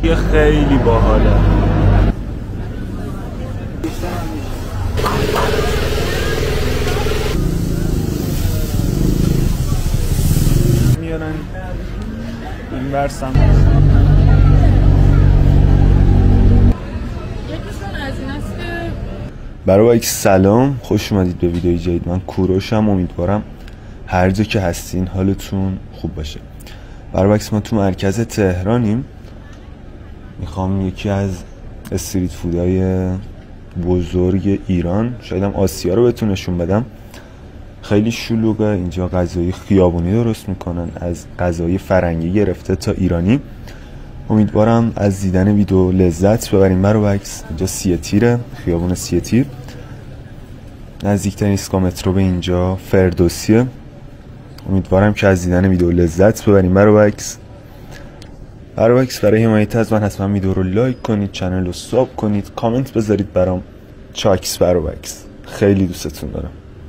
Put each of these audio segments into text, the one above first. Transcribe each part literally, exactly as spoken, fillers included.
یه خیلی باحاله. میارن این ورسم برای سلام، خوش اومدید به ویدیوی جدید. من کوروشم، امیدوارم هر جا که هستین حالتون خوب باشه. برای ما تو مرکز تهرانیم، میخوام یکی از استریت فودهای بزرگ ایران، شاید هم آسیا رو بهتون نشون بدم. خیلی شلوغه اینجا، غذای خیابونی درست میکنن، از غذای فرنگی گرفته تا ایرانی. امیدوارم از دیدن ویدیو لذت ببریم. برای اینجا سیه تیره، خیابون سیه تیر، نزدیکترین ایستگاه مترو به اینجا فردوسیه. امیدوارم که از دیدن ویدیو لذت ببریم. برای برای برای حمایت از من حتما ویدیو رو لایک کنید، چنل رو ساب کنید، کامنت بذارید برام. چاکس برای خیلی دوستتون دارم.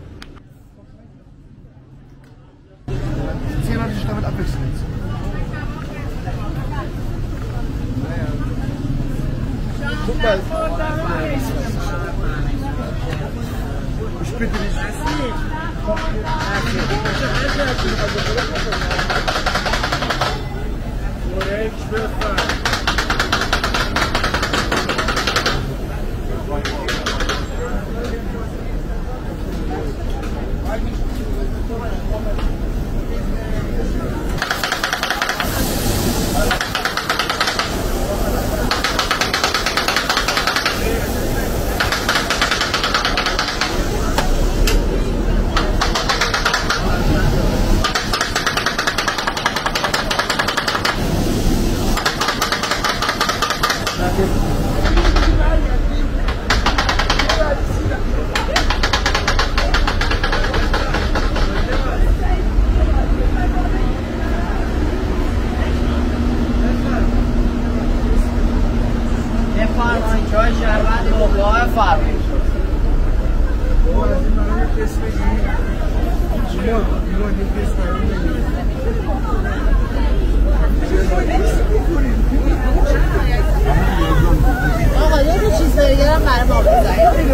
آقا یه رو چیز داری دارم برای ما بزنید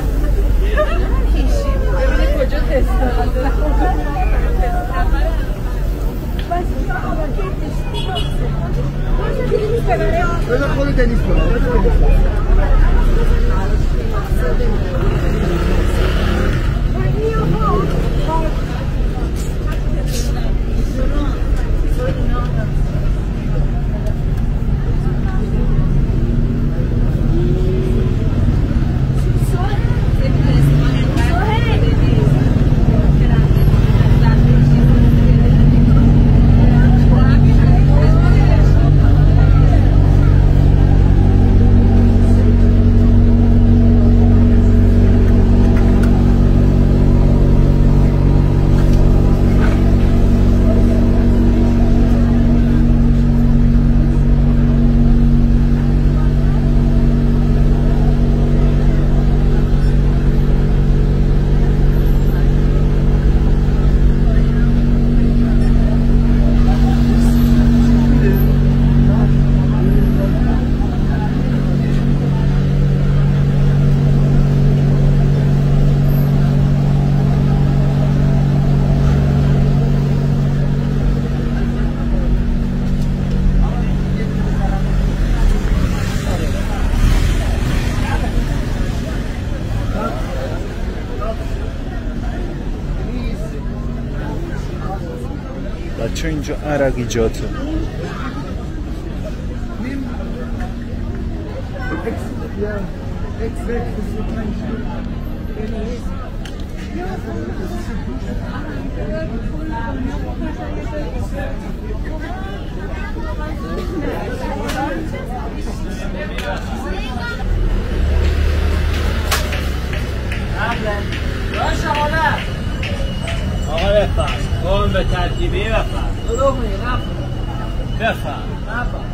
ببینید کجا تست دارم. بذار خود تنیس کنم. بچه اینجا عرقیجاته. آقا بفرم کن به ترتیبی بفرم درو کنی نفرم بفرم نفرم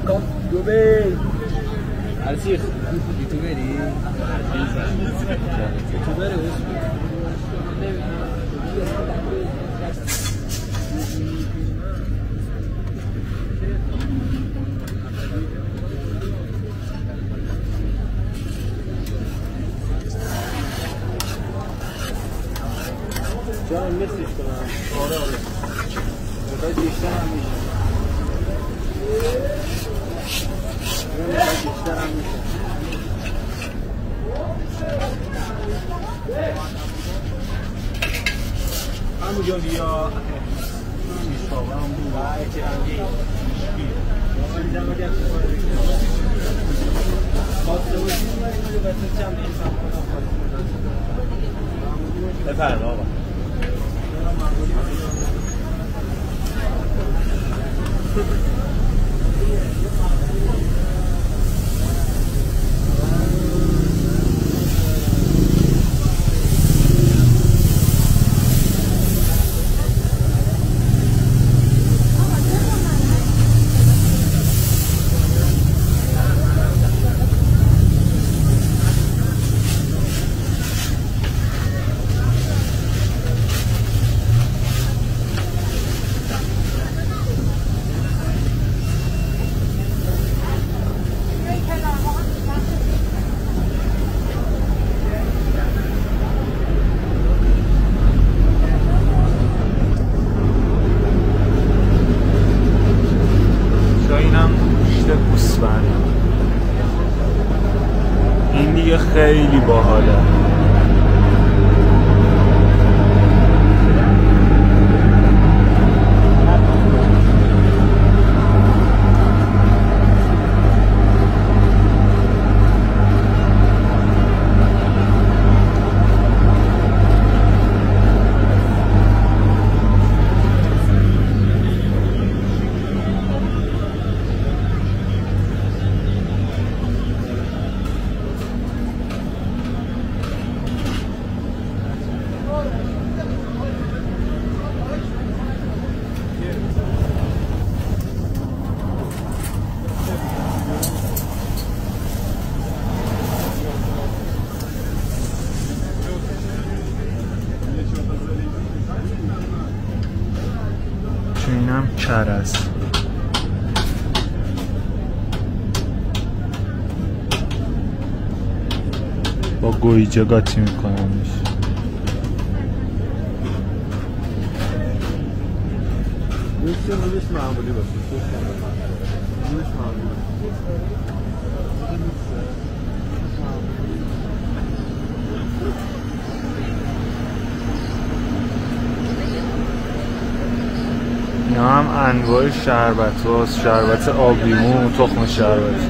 دوبل عرسیخ یوتیوبری یوتیوبری جان میسیش کنم آره آره باید بیشتر هم میشه باید بیشتر هم میشه همونجا بیا میشتابه هم بود باید که هم بید باید جمعه گفت خواسته باشید باید بسید چند انسان کنم بفرم آقا این دیگه خیلی باحاله. اینم کرز با گویجه قاطی میکنمش. نوش معمولی باشه نوش معمولی اینا هم انواع شربت هاست، شربت آبلیمو، تخم شربتی.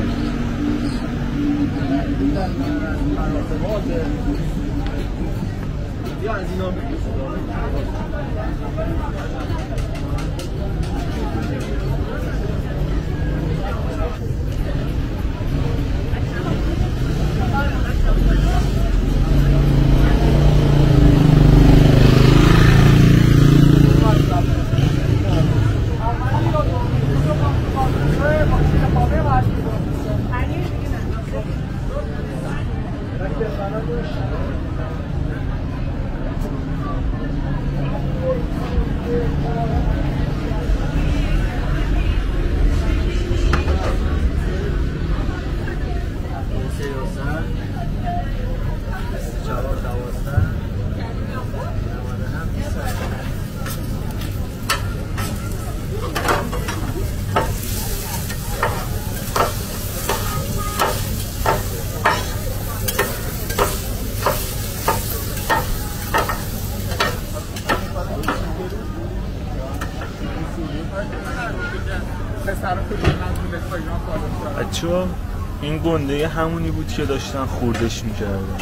بچه‌ها این گنده همونی بود که داشتن خوردش میکردن.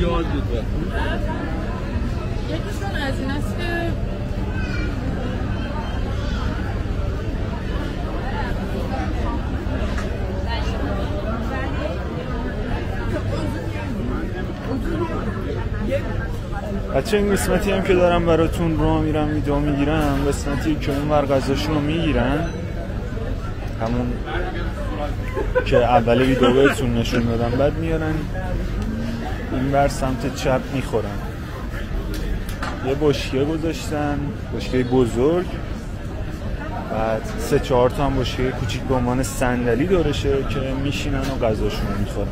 یاد بود. یکیشون از این است که بچه این قسمتی هم که دارم براتون رو میرم ویدیو میگیرم، قسمتی که اون ور غذاشون رو میگیرن، همون که اول ویدیو بهتون نشون دادم، بعد میارن این ور سمت چپ میخورن. یه بشکه گذاشتن، بشکه بزرگ، بعد سه چهار تا هم بشکه کوچیک به عنوان صندلی دورشه که میشینن و غذاشون رو میخورن.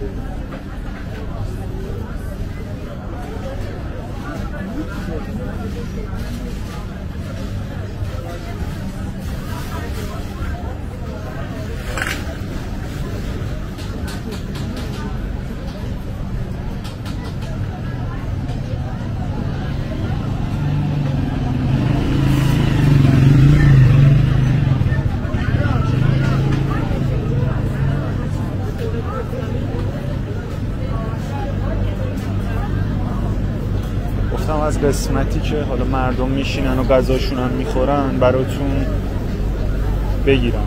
از قسمتی که حالا مردم میشینن و غذاشون هم میخورن براتون بگیرم.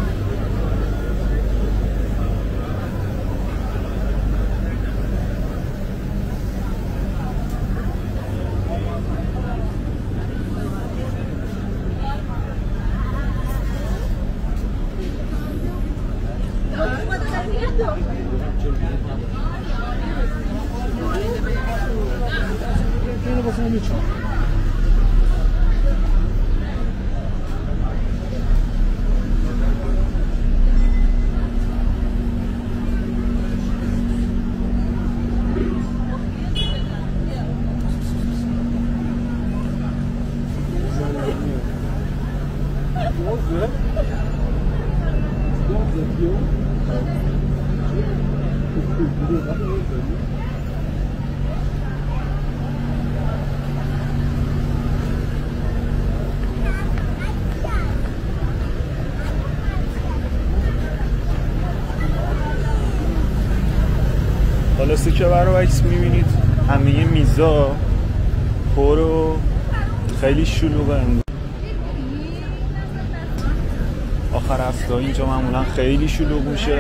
خلاصه که برعکس میبینید همه میزا پر و خیلی شلوغه. آخر هفته اینجا معمولا خیلی شلوغ میشه.